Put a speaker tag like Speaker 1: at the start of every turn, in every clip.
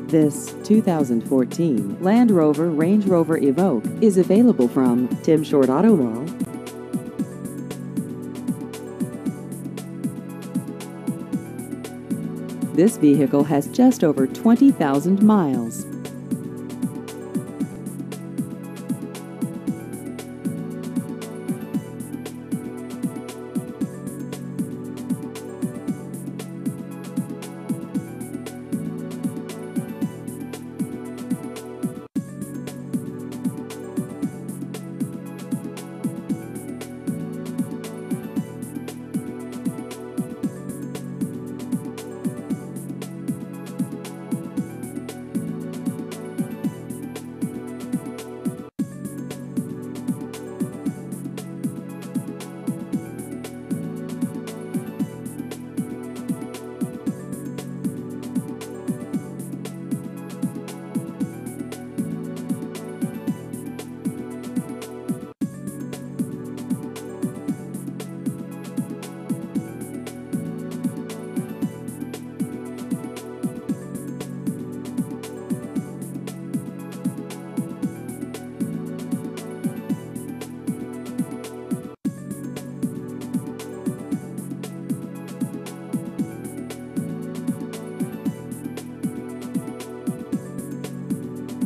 Speaker 1: This 2014 Land Rover Range Rover Evoque is available from Tim Short Auto Mall. This vehicle has just over 20,000 miles.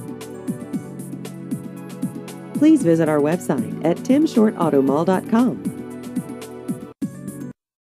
Speaker 1: Please visit our website at timshortautomall.com.